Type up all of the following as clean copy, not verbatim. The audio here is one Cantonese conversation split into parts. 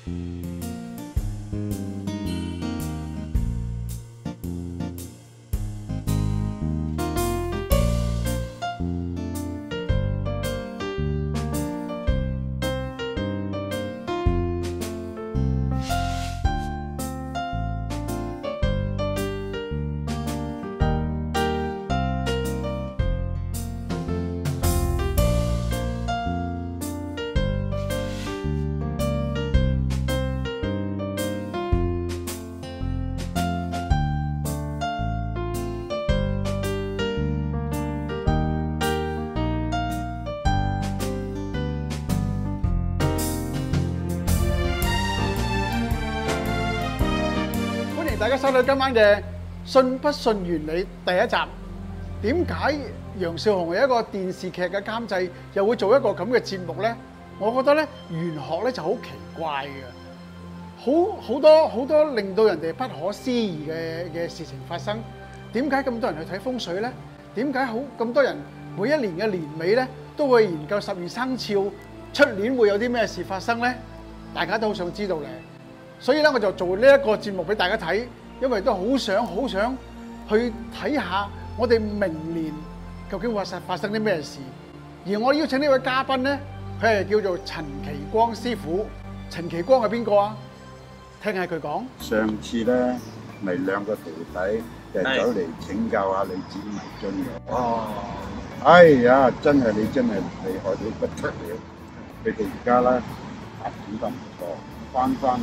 大家收睇今晚嘅《信不信原理》第一集。點解楊少雄係一個電視劇嘅監製，又會做一個咁嘅節目呢？我覺得咧，玄學咧就好奇怪嘅，好多令到人哋不可思議嘅事情發生。點解咁多人去睇風水呢？點解咁多人每一年嘅年尾咧都會研究12生肖，出年會有啲咩事發生呢？大家都好想知道咧。所以咧，我就做呢一個節目俾大家睇，因為都好想去睇下我哋明年究竟會發生啲咩事。而我邀請呢位嘉賓咧，佢係叫做陳其光師傅。陳其光係邊個啊？聽下佢講。 上次咧，咪兩個徒弟就走嚟請教下你指迷津嘅。哦，哎呀，你真係厲害到不得了！佢哋而家咧發展得唔錯，翻去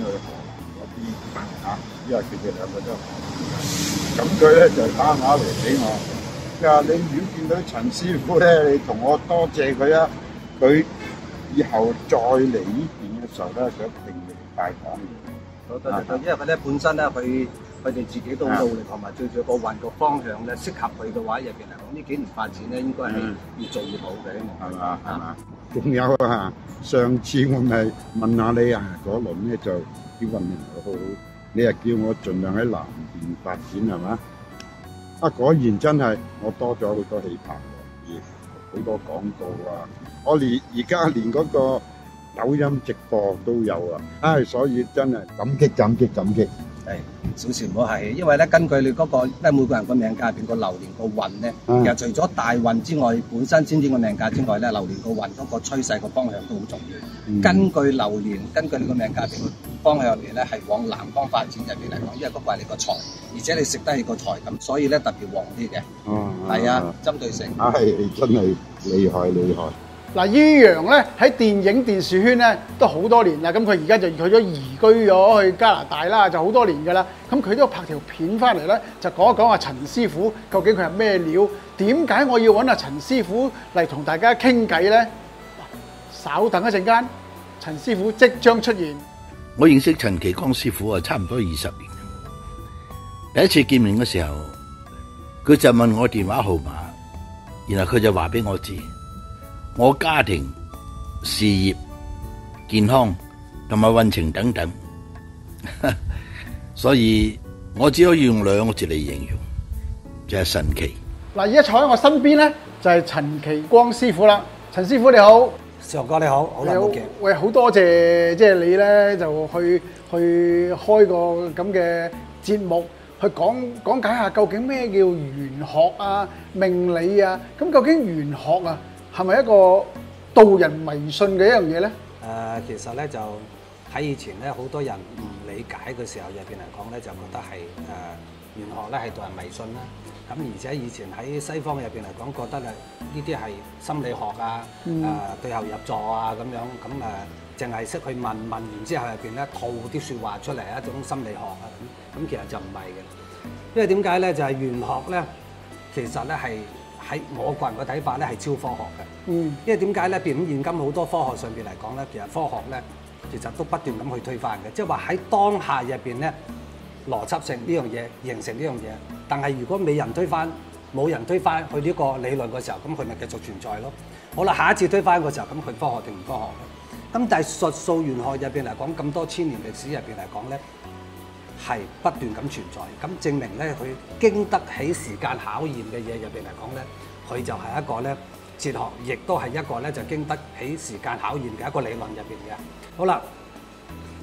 因為佢哋兩個都咁，佢咧就打電話嚟俾我，佢話你如果見到陳師傅咧，你同我多謝佢啊！佢以後再嚟呢邊嘅時候咧，佢一定會拜訪你。 好多謝，因為佢咧本身咧，佢哋自己都努力，同埋最主要個運個方向咧，適合佢嘅話，入邊嚟講呢幾年發展咧，應該係越做越好嘅， 係嘛？仲有啊，上次我咪問下你啊，嗰輪咧就啲運氣好好，你又叫我盡量喺南邊發展係嘛？啊，果然真係我多咗好多氣魄喎，好多廣告啊！我而家連嗰個抖音直播都有啊！唉，所以真係感激。 係少少唔好客氣，因為咧根據你嗰個咧每個人個命格入邊個流年個運咧，其實除咗大運之外，本身先天個命格之外咧，流年個運嗰個趨勢個方向都好重要。根據流年，根據你個命格入邊個方向入邊咧，係往南方發展入邊嚟講，因為嗰個係你個財，而且你食得起個財咁，所以咧特別旺啲嘅。係啊，針對性。 係真係厲害。 嗱，依陽咧喺電影電視圈咧都好多年啦，咁佢而家就去咗移居咗去加拿大啦，就好多年噶啦。咁佢都拍條片翻嚟咧，就講一講阿陳師傅究竟佢係咩料？點解我要揾阿陳師傅嚟同大家傾偈咧？稍等一陣間，陳師傅即將出現。 我認識陳其光師傅啊，差唔多20年。第一次見面嘅時候，佢就問我電話號碼，然後佢就話俾我知。我家庭、事業、健康同埋運程等等，所以我只可以用2個字嚟形容，就係神奇。 嗱，而家坐喺我身邊咧，就係陳其光師傅啦。陳師傅你好， 常哥你好，好耐冇見。 喂，好多謝即係你咧，就去開個咁嘅節目，去講解下究竟咩叫玄學啊、命理啊。咁究竟玄學啊，係咪一個導人迷信嘅一樣嘢咧？ 其實咧就喺以前咧，好多人唔理解嘅時候入邊嚟講咧，就覺得係玄學咧係導人迷信啦。咁而且以前喺西方入邊嚟講，覺得呢啲係心理學啊，對後入座啊咁樣，咁淨係識去問完之後入邊咧套啲説話出嚟一種心理學啊咁其實就唔係嘅。因為點解咧？就係玄學咧，其實咧係。喺我個人嘅睇法咧係超科學嘅，因為點解咧？變咁現今好多科學上邊嚟講咧，其實科學咧其實都不斷咁去推翻嘅，即係話喺當下入邊咧邏輯性呢樣嘢形成呢樣嘢，但係如果冇人推翻佢呢個理論嘅時候，咁佢咪繼續存在咯。好啦，下一次推翻嘅時候，咁佢科學定唔科學咧？咁但係術數玄學入邊嚟講，咁多千年歷史入邊嚟講咧，係不斷咁存在，咁證明咧佢經得起時間考驗嘅嘢入邊嚟講咧，佢就係一個咧哲學，亦都係一個咧就經得起時間考驗嘅一個理論入邊嘅。好啦，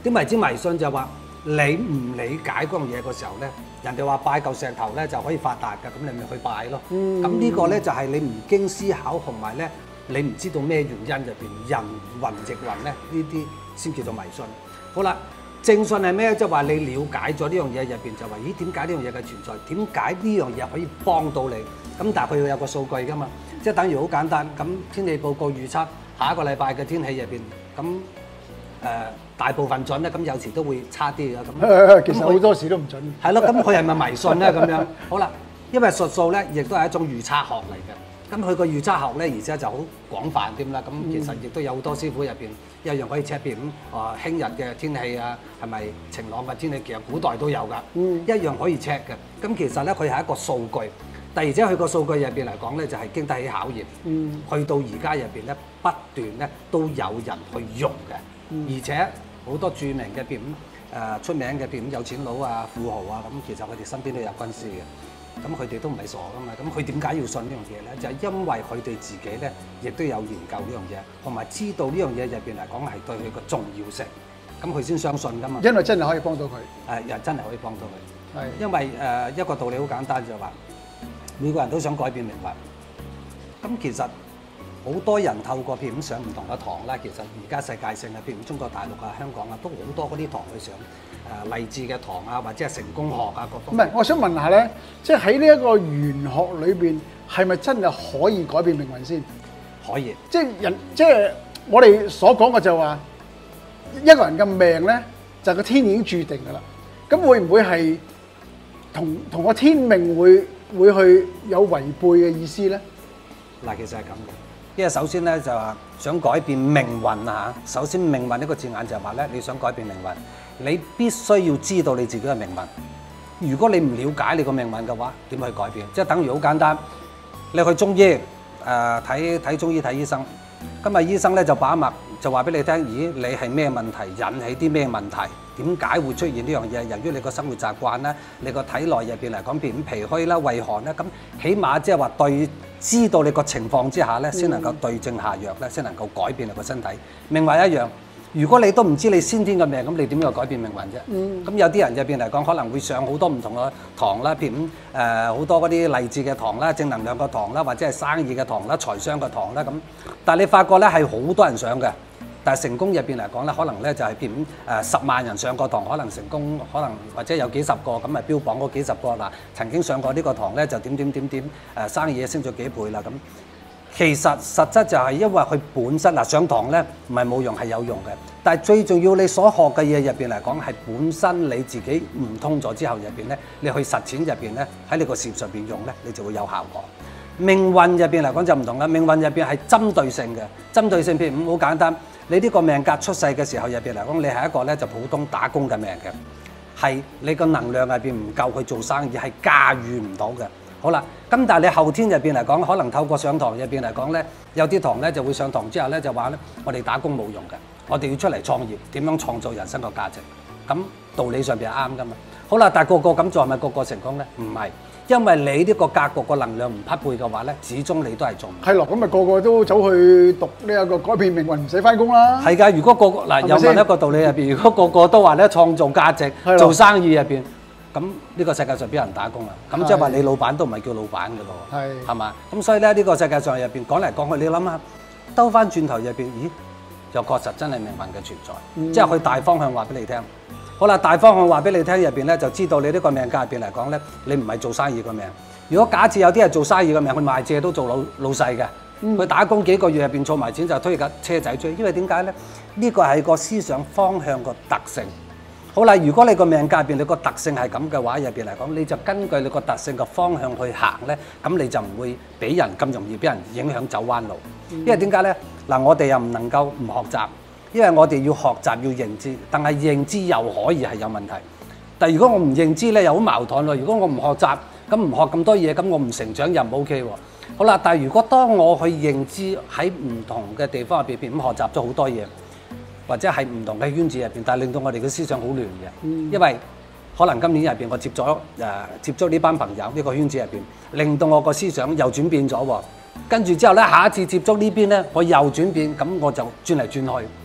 點為之迷信就係話你唔理解嗰樣嘢嘅時候咧，人哋話拜嚿石頭咧就可以發達㗎，咁你咪去拜咯。咁呢個咧就係你唔經思考同埋咧你唔知道咩原因入邊人云亦云咧，呢啲先叫做迷信。好啦。正信係咩？即係話你了解咗呢樣嘢入邊，就話咦點解呢樣嘢嘅存在？點解呢樣嘢可以幫到你？咁但係佢要有個數據㗎嘛，即係等於好簡單。咁天氣報告預測下一個禮拜嘅天氣入邊，咁大部分準咧，咁有時都會差啲嘅咁。 其實好多時都唔準。 係咯，咁佢係咪迷信咧？咁樣好啦，因為術數咧，亦都係一種預測學嚟嘅。咁佢個預測學咧，而且就好廣泛添啦。咁其實亦都有好多師傅入邊一樣可以 check 譬如聽日嘅天氣啊，係咪晴朗嘅天氣？其實古代都有㗎，一樣可以 check 嘅。咁其實咧，佢係一個數據，但而且佢個數據入邊嚟講咧，就係經得起考驗。去到而家入邊咧，不斷咧都有人去用嘅，而且好多著名嘅譬如出名嘅譬如有錢佬啊、富豪啊，咁其實佢哋身邊都有軍師嘅。咁佢哋都唔係傻噶嘛，咁佢點解要信呢樣嘢咧？就係因為佢哋自己咧，亦都有研究呢樣嘢，同埋知道呢樣嘢入邊嚟講係對佢個重要性，咁佢先相信噶嘛。 因為真係可以幫到佢。 又真係可以幫到佢。 係。 因為一個道理好簡單就係話，每個人都想改變命運。咁其實好多人透過譬如上唔同嘅堂啦，其實而家世界性啊，譬如中國大陸啊、香港啊，都好多嗰啲堂去上。勵志嘅堂啊，或者係成功學啊，各方面。 唔係，我想問下咧，即係喺呢一個玄學裏邊，係咪真係可以改變命運先？ 可以。 即係我哋所講嘅就話，一個人嘅命咧，就個天已經註定㗎啦。咁會唔會係同個天命會去有違背嘅意思咧？ 嗱，其實係咁嘅。因為首先咧就話想改變命運啊，首先命運呢個字眼就係話咧，你想改變命運，你必須要知道你自己嘅命運。如果你唔了解你個命運嘅話，點去改變？即係等於好簡單，你去中醫睇中醫睇醫生，今日醫生咧就把脈就話俾你聽，咦你係咩問題，引起啲咩問題？點解會出現呢樣嘢？由於你個生活習慣啦，你個體內入邊嚟講，譬如脾虛啦、胃寒啦，咁起碼即係話知道你個情況之下咧，先能夠對症下藥咧，先能夠改變你個身體。命運一樣，如果你都唔知你先天嘅命，咁你點樣改變命運啫？咁有啲人入邊嚟講，可能會上好多唔同嘅堂啦，譬如好多嗰啲勵志嘅堂啦、正能量嘅堂啦，或者係生意嘅堂啦、財商嘅堂啦咁。但係你發覺咧係好多人上嘅。但係成功入邊嚟講咧，可能咧就係譬如10萬人上過堂，可能成功，可能或者有幾十個咁咪標榜嗰幾十個嗱，曾經上過呢個堂咧就點生意升咗幾倍啦咁。其實實質就係因為佢本身嗱上堂咧唔係冇用係有用嘅，但係最重要你所學嘅嘢入邊嚟講係本身你自己唔通咗之後入邊咧，你去實踐入邊咧喺你個事業上邊用咧，你就會有效果。命運入邊嚟講就唔同啦，命運入邊係針對性嘅，針對性譬如好簡單。你呢個命格出世嘅時候入邊嚟講，你係一個咧就普通打工嘅命嘅，係你個能量入邊唔夠去做生意，係駕馭唔到嘅。好啦，咁但係你後天入邊嚟講，可能透過上堂入邊嚟講咧，有啲堂咧就會上堂之後咧就話咧，我哋打工冇用嘅，我哋要出嚟創業，點樣創造人生嘅價值？咁道理上邊係啱噶嘛？好啦，但係個個咁做係咪個個成功咧？唔係。因為你呢個格局個能量唔匹配嘅話咧，始終你都係做唔到。 係咯，咁咪個個都走去讀呢一個改變命運，唔使翻工啦。 係㗎，如果個個嗱又問一個道理入邊，如果個個都話咧創造價值、做生意入邊，咁呢個世界上邊有人打工啊？咁即係話你老闆都唔係叫老闆㗎咯，係嘛？咁所以咧呢個世界上入邊講嚟講去，你諗下兜翻轉頭入邊，咦又確實真係命運嘅存在，即係佢大方向話俾你聽。好啦，大方向話俾你聽入邊咧，就知道你呢個命格入邊嚟講咧，你唔係做生意嘅命。如果假設有啲係做生意嘅命，佢賣借都做老細嘅，佢打工幾個月入邊儲埋錢就推架車仔追。因為點解咧？呢個係個思想方向個特性。好啦，如果你個命格入邊你個特性係咁嘅話，入邊嚟講，你就根據你個特性嘅方向去行咧，咁你就唔會俾人咁容易俾人影響走彎路。因為點解咧？嗱，我哋又唔能夠唔學習。因為我哋要學習要認知，但係認知又可以係有問題。但係如果我唔認知咧，又好矛盾喎。如果我唔學習，咁唔學咁多嘢，咁我唔成長又唔 OK 喎。好啦，但係如果當我去認知喺唔同嘅地方入邊咁學習咗好多嘢，或者係唔同嘅圈子入邊，但係令到我哋嘅思想好亂嘅。因為可能今年入邊我接觸呢班朋友呢個圈子入邊，令到我個思想又轉變咗。跟住之後咧，下一次接觸呢邊咧，我又轉變，咁我就轉嚟轉去。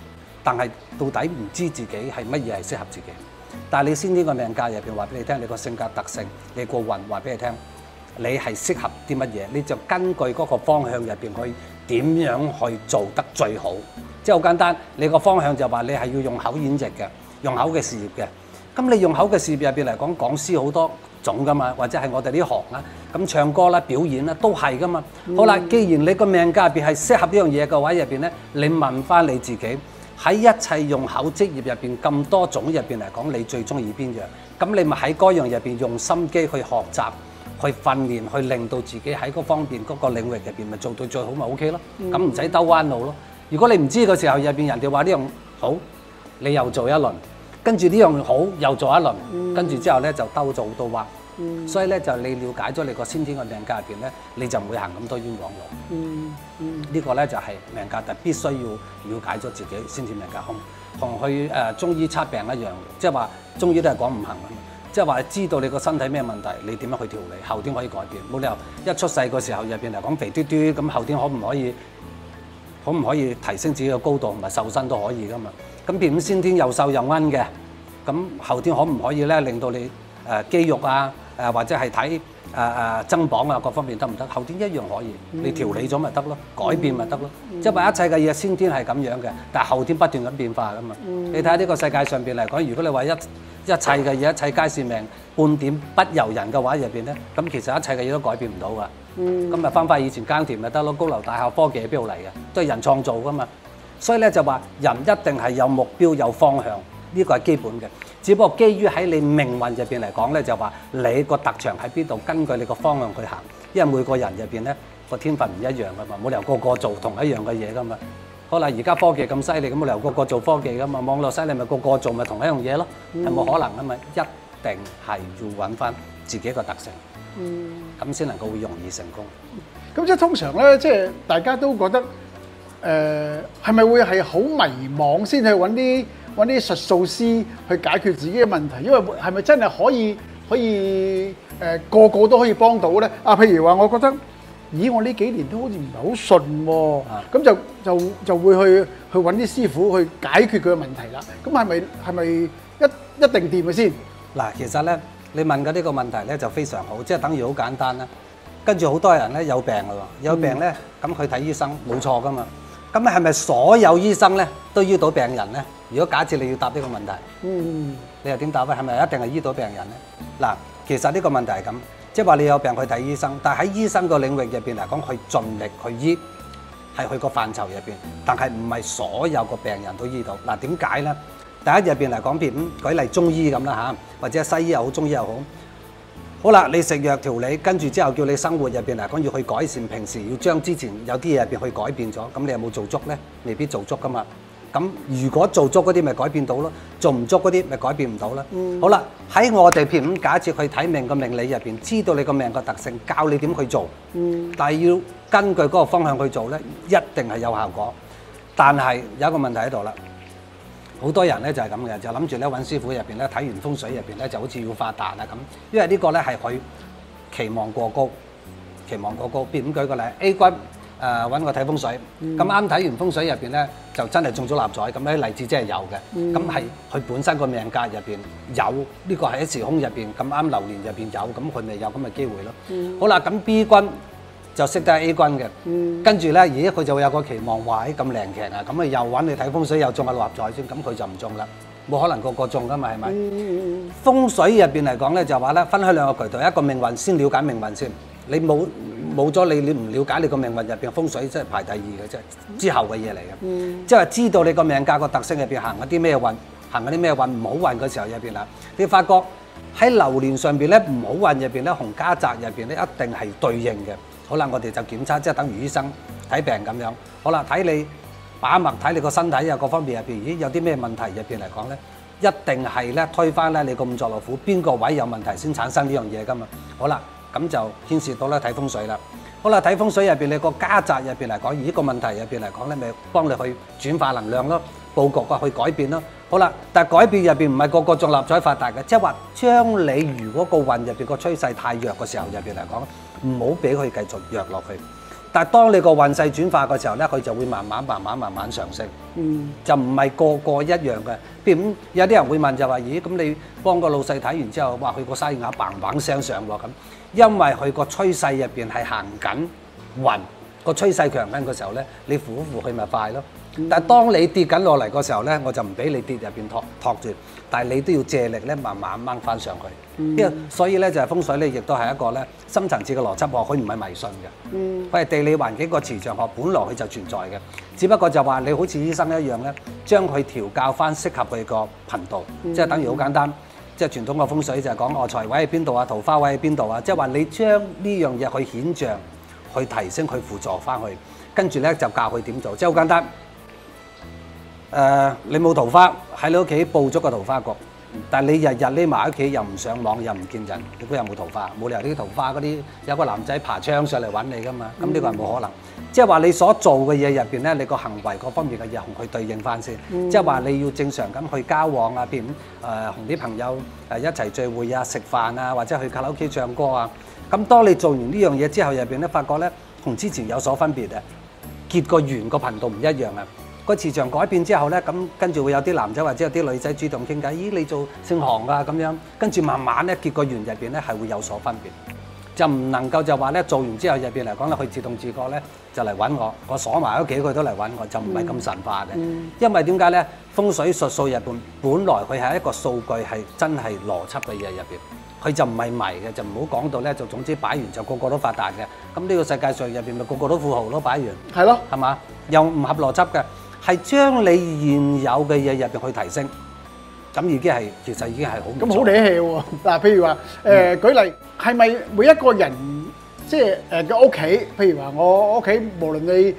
但係到底唔知自己係乜嘢係適合自己。但係你先天個命格入邊話俾你聽，你個性格特性，你個運話俾你聽，你係適合啲乜嘢，你就根據嗰個方向入邊去點樣去做得最好。即係好簡單，你個方向就話你係要用口演繹嘅，用口嘅事業嘅。咁你用口嘅事業入邊嚟講，講師好多種噶嘛，或者係我哋呢行啦，咁唱歌啦、表演啦都係噶嘛。好啦，既然你個命格入邊係適合呢樣嘢嘅話，入邊咧，你問翻你自己喺一切用口職業入邊咁多種入邊嚟講，你最中意邊樣？咁你咪喺嗰樣入邊用心機去學習、去訓練、去令到自己喺嗰方面嗰個領域入邊咪做到最好咪 OK 咯。咁唔使兜彎路咯。如果你唔知嘅時候入邊人哋話呢樣好，你又做一輪，跟住呢樣好又做一輪，跟住之後咧就兜咗好多彎。所以咧就你了解咗你個先天嘅命格入邊咧，你就唔會行咁多冤枉路。呢個咧就係命格，就必須要了解咗自己先天命格，同去中醫測病一樣，即係話中醫都係講五行嘅，即係話知道你個身體咩問題，你點樣去調理，後天可以改變。冇理由一出世個時候入邊嚟講肥嘟嘟，咁後天可唔可以提升自己嘅高度同埋瘦身都可以噶嘛？咁譬如先天又瘦又奀嘅，咁後天可唔可以咧令到你肌肉啊或者係睇增磅啊各方面得唔得？後天一樣可以，你調理咗咪得咯，改變咪得咯。即係話一切嘅嘢先天係咁樣嘅，但係後天不斷咁變化噶嘛。你睇下呢個世界上邊嚟講，如果你話一切嘅嘢，一切皆是命，半點不由人嘅話入邊咧，咁其實一切嘅嘢都改變唔到噶。咁咪翻返以前耕田咪得咯，高樓大廈科技喺邊度嚟嘅？都係人創造噶嘛。所以咧就話人一定係有目標有方向，呢個係基本嘅。只不過基於喺你命運入邊嚟講咧，就話你個特長喺邊度，根據你個方向去行。因為每個人入邊咧個天分唔一樣噶嘛，冇理由個個做同一樣嘅嘢噶嘛。好啦，而家科技咁犀利，咁冇理由個個做科技噶嘛。網絡犀利咪個個做咪同一樣嘢咯，係冇可能噶嘛。一定係要揾翻自己個特性，咁先能夠會容易成功。 咁即係通常咧，即係大家都覺得係咪會係好迷惘先去揾啲術數師去解決自己嘅問題？因為係咪真係可以個個都可以幫到咧？譬如話，我覺得，咦，我呢幾年都好似唔係好順喎，咁就會去揾啲師傅去解決佢嘅問題啦。咁係咪一定掂嘅先？ 嗱，其實咧，你問嘅呢個問題咧就非常好，即係等於好簡單啦。跟住好多人咧有病啦喎，有病咧咁去睇醫生冇錯噶嘛。咁係咪所有醫生咧都醫到病人咧？如果假設你要答呢個問題，你又點答咧？係咪一定係醫到病人咧？嗱，其實呢個問題係咁，即係話你有病去睇醫生，但係喺醫生個領域入邊嚟講，去盡力去醫係佢個範疇入邊，但係唔係所有個病人都醫到。嗱，點解咧？第一入邊嚟講，譬如舉例中醫咁啦嚇，或者西醫又好，中醫又好。好啦，你食藥調理，跟住之後叫你生活入邊嚟講要去改善，平時要將之前有啲嘢入邊去改變咗，咁你有冇做足咧？未必做足噶嘛。咁如果做足嗰啲咪改變到咯，做唔足嗰啲咪改變唔到啦。好啦，喺我哋譬如假設去睇命個命理入邊，知道你個命個特性，教你點去做。但係要根據嗰個方向去做咧，一定係有效果。但係有一個問題喺度啦。好多人咧就係咁嘅，就諗住咧揾師傅入邊咧睇完風水入邊咧就好似要發達啊咁，因為呢個咧係佢期望過高，期望過高。譬如咁舉個例 ，A 君揾我睇風水，咁啱睇完風水入邊咧就真係中咗六合彩，咁咧例子真係有嘅，咁係佢本身個命格入邊有呢個係喺時空入邊咁啱流年入邊有，咁佢咪有咁嘅機會咯。好啦，咁 B 君就識得 A 君嘅，跟住咧，咦佢就會有個期望話，咁靈劇啊，咁啊又揾你睇風水又中下六合彩先，咁佢就唔中啦，冇可能個個中噶嘛，係咪？風水入邊嚟講咧，就話咧分開兩個渠道，一個命運先了解命運先，你冇咗你唔了解你個命運入邊風水，即係排第二嘅啫，之後嘅嘢嚟嘅，即係知道你個命格個特性入邊行一啲咩運，行嗰啲咩運唔好運嘅時候入邊啦，你發覺喺流年上邊咧唔好運入邊咧，紅家宅入邊咧一定係對應嘅。好啦，我哋就檢測，即係等於醫生睇病咁樣。好啦，睇你把脈，睇你個身體啊，各方面入邊，咦有啲咩問題入邊嚟講咧，一定係咧推翻咧你個五臟六腑邊個位有問題先產生呢樣嘢噶嘛。好啦，咁就牽涉到咧睇風水啦。好啦，睇風水入邊你個家宅入邊嚟講，呢個問題入邊嚟講咧，咪幫你去轉化能量咯，佈局啊，去改變咯。好啦，但係改變入邊唔係個個中六合彩發達嘅，即係話將你如果個運入邊個趨勢太弱嘅時候入邊嚟講，唔好俾佢繼續弱落去。 但係當你個運勢轉化嘅時候咧，佢就會慢慢上升。就唔係個一樣嘅。譬如有啲人會問就話：咦，咁你幫個老細睇完之後，哇，佢個生意額砰聲上喎咁。因為佢個趨勢入邊係行緊運，個趨勢強緊嘅時候咧，你扶佢咪快咯。但係當你跌緊落嚟嘅時候咧，我就唔俾你跌入邊托住，但係你都要借力咧，慢慢掹翻上去。因為所以咧就係風水咧，亦都係一個咧深層次嘅邏輯學，佢唔係迷信嘅，佢係地理環境個磁場學，本來佢就存在嘅，只不過就話你好似醫生一樣咧，將佢調校翻適合佢個頻道，即係等於好簡單，即係傳統嘅風水就係講財位喺邊度啊，桃花位喺邊度啊，即係話你將呢樣嘢去顯象、去提升、去輔助翻去，跟住咧就教佢點做，即係好簡單。你冇桃花喺你屋企佈咗個桃花局，但係你日日匿埋喺屋企又唔上網又唔見人，你估有冇桃花？冇理由啲桃花嗰啲有個男仔爬窗上嚟揾你噶嘛，咁呢個係冇可能。即係話你所做嘅嘢入邊咧，你個行為各方面嘅嘢同佢對應翻先。即係話你要正常咁去交往啊，譬如同啲朋友一齊聚會啊、食飯啊，或者去卡拉 OK 唱歌啊。咁當你做完呢樣嘢之後入邊咧，發覺咧同之前有所分別啊，結個緣個頻道唔一樣啊。個磁場改變之後咧，咁跟住會有啲男仔或者有啲女仔主動傾偈，咦，你做姓行㗎咁樣，跟住慢慢咧結個緣入邊咧係會有所分別，就唔能夠就話咧做完之後入邊嚟講咧，佢自動自覺咧就嚟揾我鎖埋喺屋企佢都嚟揾我，就唔係咁神化嘅。因為點解咧？風水術數入邊本來佢係一個數據係真係邏輯嘅嘢入邊，佢就唔係迷嘅，就唔好講到咧就總之擺完就個個都發達嘅。咁呢個世界上入邊咪個個都富豪咯，擺完係咯， 係嘛？又唔合邏輯嘅。係將你現有嘅嘢入邊去提升，咁已經係其實已經係好唔錯。 咁好理氣喎！嗱，譬如話舉例，係咪每一個人即係嘅屋企？譬如話我屋企，無論你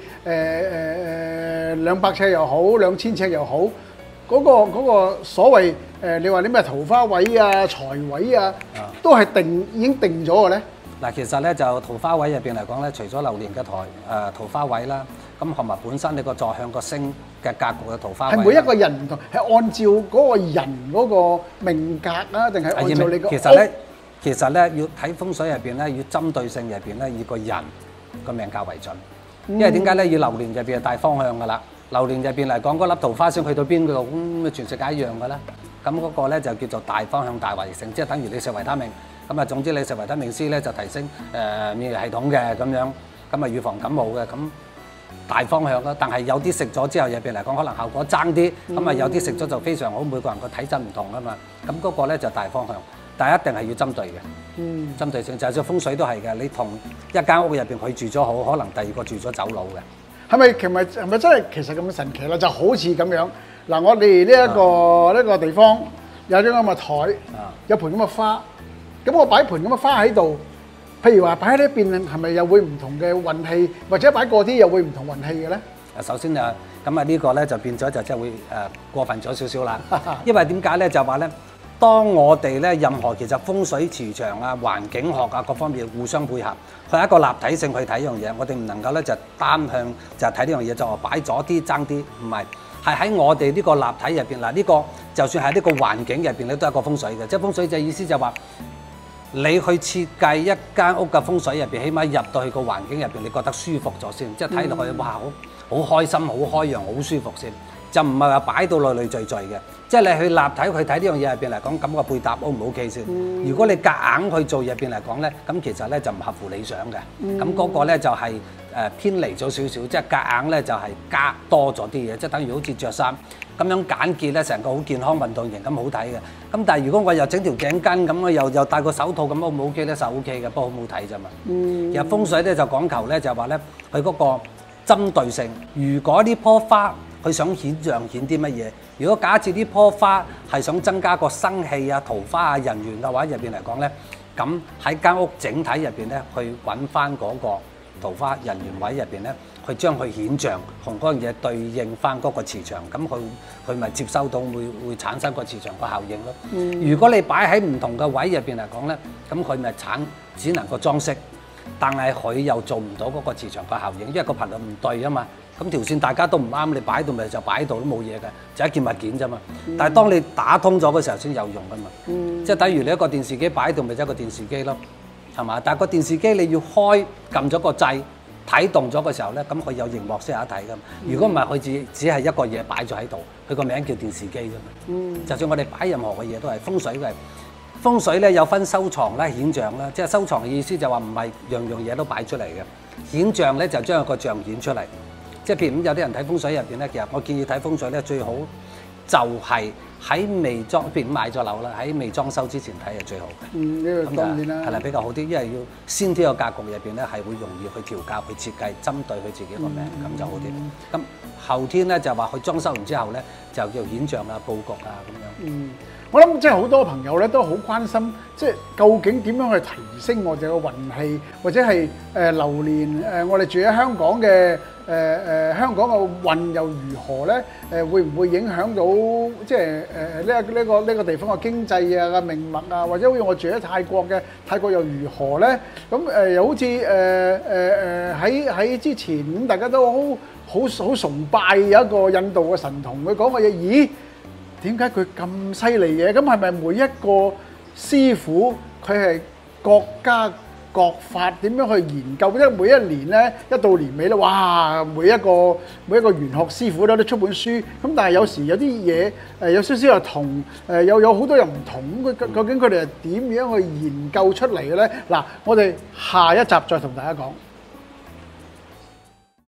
200尺又好，2000尺又好，嗰個所謂你話啲咩桃花位啊、財位啊，都係已經定咗嘅咧。 嗱，其實咧就桃花位入邊嚟講咧，除咗流年嘅桃花位啦。咁同埋本身你個坐向個星嘅格局嘅桃花位， 係每一個人唔同，係按照嗰個人嗰個命格啊，定係按照你個屋？ 其實咧要睇風水入邊咧，要針對性入邊咧，以個人個命格為準。因為點解咧？要流年入邊係大方向噶啦，流年入邊嚟講，嗰粒桃花星去到邊度，咁全世界一樣噶啦。咁嗰個咧就叫做大方向大圍性，即係等於你食維他命。咁啊，總之你食維他命 C 咧就提升免疫系統嘅咁樣，咁啊預防感冒嘅咁。大方向啦，但係有啲食咗之後入邊嚟講，可能效果爭啲，咁啊有啲食咗就非常好，每個人個體質唔同啊嘛，咁嗰個咧就大方向，但係一定係要針對嘅，針對性就係做風水都係嘅，你同一間屋入邊佢住咗好，可能第二個住咗走佬嘅， 係咪真係其實咁神奇啦？就好似咁樣嗱，我哋呢個地方有張咁嘅台，有盆咁嘅花，咁我擺盆咁嘅花喺度。譬如話擺喺呢邊係咪又會唔同嘅運氣，或者擺過啲又會唔同運氣嘅咧？ 首先啊，咁啊呢個咧就變咗就即係會過分咗少少啦。因為點解咧？就話咧，當我哋咧任何其實風水磁場啊、環境學啊各方面互相配合，佢係一個立體性去睇呢樣嘢。我哋唔能夠咧就單向就睇呢樣嘢，就話擺咗啲爭啲，唔係係喺我哋呢個立體入邊嗱。呢個就算喺呢個環境入邊咧，都係一個風水嘅。即係風水嘅意思就話。你去設計一間屋嘅風水入邊，起碼入到去個環境入邊，你覺得舒服咗先，即係睇落去哇好開心、好開揚、好舒服先，就唔係話擺到累累贅贅嘅。即係你去立體去睇呢樣嘢入邊嚟講，咁個配搭 O 唔 OK 先？如果你夾硬去做入邊嚟講咧，咁其實咧就唔合乎理想嘅。咁嗰個咧就係偏離咗少少，即係夾硬咧就係加多咗啲嘢，即係等於好似着衫。咁樣簡潔咧，成個好健康運動型咁好睇嘅。咁但係如果我又整條頸巾咁，我又戴個手套咁，O 唔 OK 咧？就 OK 嘅，不過好唔好睇啫嘛。其實風水咧就講求咧就係話咧，佢嗰個針對性。如果呢棵花佢想顯啲乜嘢？如果假設呢棵花係想增加個生氣啊、桃花啊、人緣嘅話，入邊嚟講咧，咁喺間屋整體入邊咧，去揾翻嗰個桃花人緣位入邊咧。去將佢顯象同嗰樣嘢對應翻嗰個磁場，咁佢咪接收到會產生個磁場個效應咯。如果你擺喺唔同嘅位入邊嚟講咧，咁佢咪只能夠裝飾，但係佢又做唔到嗰個磁場個效應，因為個頻率唔對啊嘛。咁條線大家都唔啱，你擺到咪就擺到都冇嘢嘅，就一件物件啫嘛。但係當你打通咗嘅時候先有用噶嘛。即係等於你一個電視機擺到咪就一個電視機咯，係嘛？但係個電視機你要開撳咗個掣。 睇動咗嘅時候咧，咁佢有熒幕先有得睇噶嘛。如果唔係，佢只係一個嘢擺咗喺度，佢個名叫電視機啫嘛。就算我哋擺任何嘅嘢都係風水嘅。風水咧有分收藏啦、顯像啦，即係收藏嘅意思就話唔係樣樣嘢都擺出嚟嘅。顯像咧就將個像顯出嚟。即係譬如有啲人睇風水入邊咧，其實我建議睇風水咧最好就係喺未裝，譬如買咗樓啦，喺未裝修之前睇係最好嘅。 呢個當然啦， 係啦比較好啲，因為要先天個格局入邊咧係會容易去調校、去設計，針對佢自己個命，咁就好啲。咁後天咧就話佢裝修完之後咧，就叫顯像啊、佈局啊咁樣。 我諗即係好多朋友咧都好關心，即係究竟點樣去提升我哋嘅運氣，或者係流年我哋住喺香港嘅香港嘅運又如何咧？會唔會影響到即係呢個地方嘅經濟啊、命脈啊，或者好似我住喺泰國嘅泰國又如何咧？咁又好似喺之前咁，大家都好崇拜有一個印度嘅神童，佢講嘅嘢，咦？點解佢咁犀利嘅？咁係咪每一個師傅佢係各家各法點樣去研究？因為每一年咧，一到年尾咧，哇！每一個玄學師傅都出本書。咁但係有時有啲嘢有少少又同有好多又唔同。究竟佢哋係點樣去研究出嚟嘅咧？嗱，我哋下一集再同大家講。